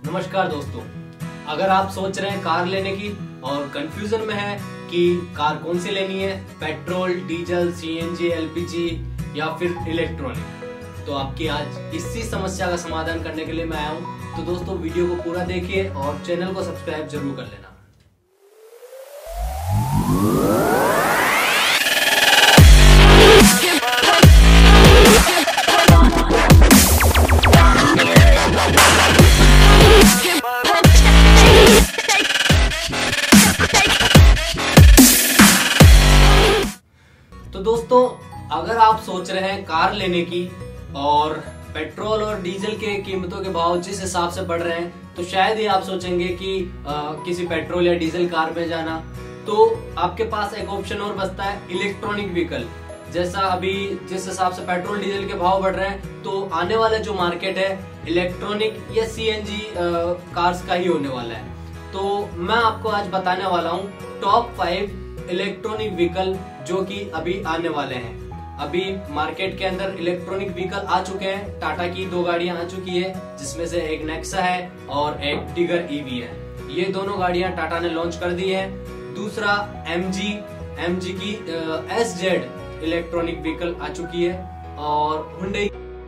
नमस्कार दोस्तों, अगर आप सोच रहे हैं कार लेने की और कंफ्यूजन में है कि कार कौन सी लेनी है, पेट्रोल, डीजल, सीएनजी, एलपीजी या फिर इलेक्ट्रॉनिक, तो आपकी आज इसी समस्या का समाधान करने के लिए मैं आया हूं। तो दोस्तों वीडियो को पूरा देखिए और चैनल को सब्सक्राइब जरूर कर लेना। तो दोस्तों, अगर आप सोच रहे हैं कार लेने की और पेट्रोल और डीजल के कीमतों के भाव जिस हिसाब से बढ़ रहे हैं, तो शायद ही आप सोचेंगे कि किसी पेट्रोल या डीजल कार में जाना। तो आपके पास एक ऑप्शन और बचता है इलेक्ट्रॉनिक व्हीकल। जैसा अभी जिस हिसाब से पेट्रोल डीजल के भाव बढ़ रहे हैं, तो आने वाला जो मार्केट है इलेक्ट्रॉनिक या सीएनजी कार्स का ही होने वाला है। तो मैं आपको आज बताने वाला हूँ टॉप 5 इलेक्ट्रॉनिक व्हीकल जो कि अभी आने वाले हैं। अभी मार्केट के अंदर इलेक्ट्रॉनिक व्हीकल आ चुके हैं। टाटा की 2 गाड़ियां आ चुकी है, जिसमें से एक नेक्सा है और एक टिगर ईवी है। ये दोनों गाड़ियां टाटा ने लॉन्च कर दी है। दूसरा एमजी की SZ इलेक्ट्रॉनिक व्हीकल आ चुकी है और हुंडई।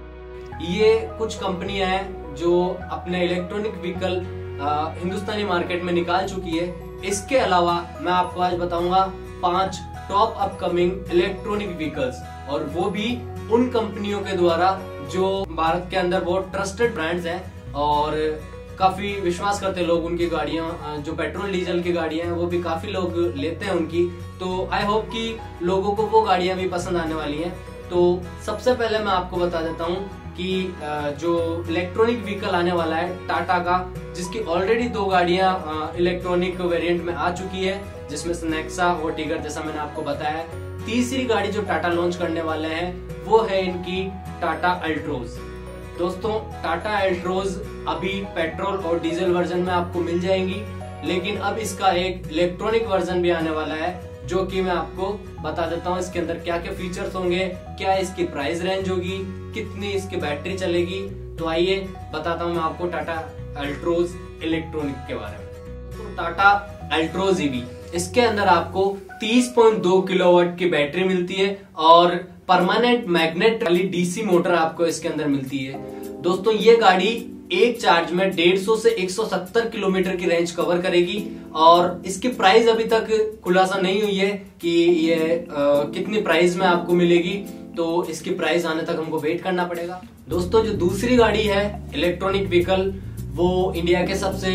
ये कुछ कंपनियां हैं जो अपने इलेक्ट्रॉनिक व्हीकल हिंदुस्तानी मार्केट में निकाल चुकी है। इसके अलावा मैं आपको आज बताऊंगा 5 टॉप अपकमिंग इलेक्ट्रॉनिक व्हीकल्स, और वो भी उन कंपनियों के द्वारा जो भारत के अंदर बहुत ट्रस्टेड ब्रांड्स हैं और काफी विश्वास करते लोग उनकी गाड़ियां। जो पेट्रोल डीजल की गाड़ियां हैं वो भी काफी लोग लेते हैं उनकी। तो आई होप कि लोगों को वो गाड़ियां भी पसंद आने वाली हैं। तो सबसे पहले मैं आपको बता देता हूँ कि जो इलेक्ट्रॉनिक व्हीकल आने वाला है टाटा का, जिसकी ऑलरेडी 2 गाड़ियां इलेक्ट्रॉनिक वेरिएंट में आ चुकी है, जिसमें से नेक्सा और टिगर जैसा मैंने आपको बताया। तीसरी गाड़ी जो टाटा लॉन्च करने वाले हैं वो है इनकी टाटा अल्ट्रोज। दोस्तों, टाटा अल्ट्रोज अभी पेट्रोल और डीजल वर्जन में आपको मिल जाएंगी, लेकिन अब इसका एक इलेक्ट्रॉनिक वर्जन भी आने वाला है, जो कि मैं आपको बता देता हूँ इसके अंदर क्या क्या फीचर्स होंगे, क्या इसकी प्राइस रेंज होगी, कितनी इसकी बैटरी चलेगी। तो आइए बताता हूँ मैं आपको टाटा अल्ट्रोज इलेक्ट्रॉनिक के बारे में। तो टाटा अल्ट्रोज ईवी, इसके अंदर आपको 30.2 किलोवाट की बैटरी मिलती है और परमानेंट मैग्नेट वाली डीसी मोटर आपको इसके अंदर मिलती है। दोस्तों, ये गाड़ी एक चार्ज में 150 से 170 किलोमीटर की रेंज कवर करेगी और इसकी प्राइस अभी तक खुलासा नहीं हुई है कि ये कितनी प्राइस में आपको मिलेगी। तो इसकी प्राइस आने तक हमको वेट करना पड़ेगा। दोस्तों, जो दूसरी गाड़ी है इलेक्ट्रॉनिक व्हीकल, वो इंडिया के सबसे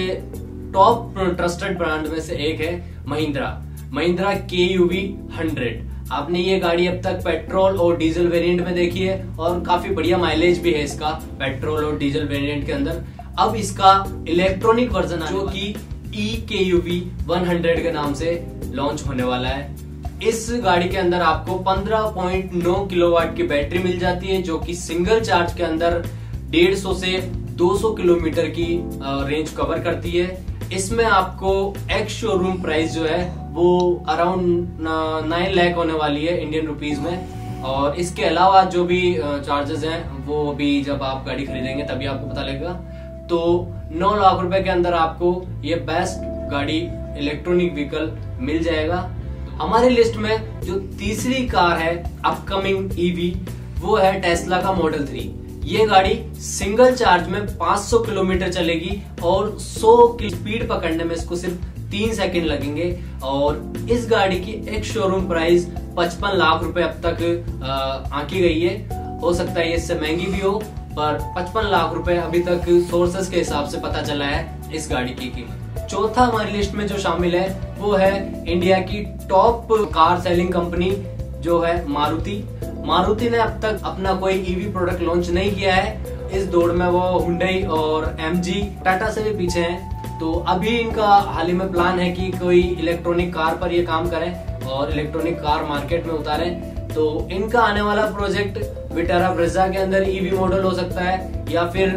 टॉप ट्रस्टेड ब्रांड में से एक है महिंद्रा KUV 100। आपने ये गाड़ी अब तक पेट्रोल और डीजल वेरिएंट में देखी है और काफी बढ़िया माइलेज भी है इसका पेट्रोल और डीजल वेरिएंट के अंदर। अब इसका इलेक्ट्रॉनिक वर्जन जो कि eKUV 100 के नाम से लॉन्च होने वाला है। इस गाड़ी के अंदर आपको 15.9 किलोवाट की बैटरी मिल जाती है, जो कि सिंगल चार्ज के अंदर 150 से 200 किलोमीटर की रेंज कवर करती है। इसमें आपको एक्स शोरूम प्राइस जो है वो अराउंड 9 लाख होने वाली है इंडियन रुपीज में। और इसके अलावा जो भी चार्जेस हैं वो भी जब आप गाड़ी खरीदेंगे तभी आपको पता लगेगा। तो 9 लाख रुपए के अंदर आपको ये बेस्ट गाड़ी इलेक्ट्रॉनिक व्हीकल मिल जाएगा। हमारी लिस्ट में जो तीसरी कार है अपकमिंग ईवी, वो है टेस्ला का मॉडल 3। ये गाड़ी सिंगल चार्ज में 500 किलोमीटर चलेगी और 100 की स्पीड पकड़ने में इसको सिर्फ 3 सेकंड लगेंगे। और इस गाड़ी की एक शोरूम प्राइस 55 लाख रुपए अब तक आंकी गई है। हो सकता है इससे महंगी भी हो, पर 55 लाख रुपए अभी तक सोर्सेस के हिसाब से पता चला है इस गाड़ी की कीमत। चौथा हमारी लिस्ट में जो शामिल है वो है इंडिया की टॉप कार सेलिंग कंपनी जो है मारुति ने अब तक अपना कोई ईवी प्रोडक्ट लॉन्च नहीं किया है। इस दौड़ में वो हुंडई और MG टाटा से भी पीछे हैं। तो अभी इनका हाल ही में प्लान है कि कोई इलेक्ट्रॉनिक कार पर ये काम करें और इलेक्ट्रॉनिक कार मार्केट में उतारें। तो इनका आने वाला प्रोजेक्ट विटारा ब्रेजा के अंदर ईवी मॉडल हो सकता है, या फिर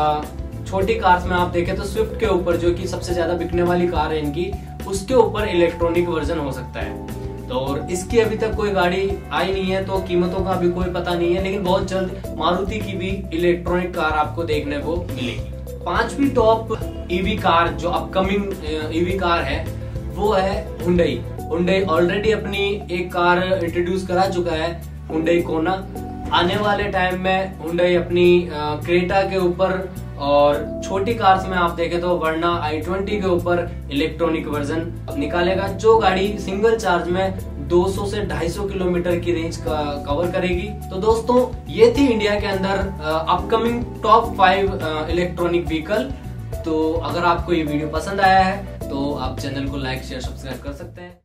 छोटी कार्स में आप देखें तो स्विफ्ट के ऊपर, जो कि सबसे ज्यादा बिकने वाली कार है इनकी, उसके ऊपर इलेक्ट्रॉनिक वर्जन हो सकता है। तो और इसकी अभी तक कोई गाड़ी आई नहीं है, तो कीमतों का भी कोई पता नहीं है, लेकिन बहुत जल्द मारुति की भी इलेक्ट्रॉनिक कार आपको देखने को मिलेगी। पांचवी टॉप ईवी कार जो अपकमिंग ईवी कार है वो है हुंडई। हुंडई ऑलरेडी अपनी एक कार इंट्रोड्यूस करा चुका है, हुंडई कोना। आने वाले टाइम में हुंडई अपनी क्रेटा के ऊपर और छोटी कार्स में आप देखें तो वर्ना i20 के ऊपर इलेक्ट्रॉनिक वर्जन निकालेगा, जो गाड़ी सिंगल चार्ज में 200 से 250 किलोमीटर की रेंज का कवर करेगी। तो दोस्तों ये थी इंडिया के अंदर अपकमिंग टॉप 5 इलेक्ट्रॉनिक व्हीकल। तो अगर आपको ये वीडियो पसंद आया है तो आप चैनल को लाइक शेयर सब्सक्राइब कर सकते हैं।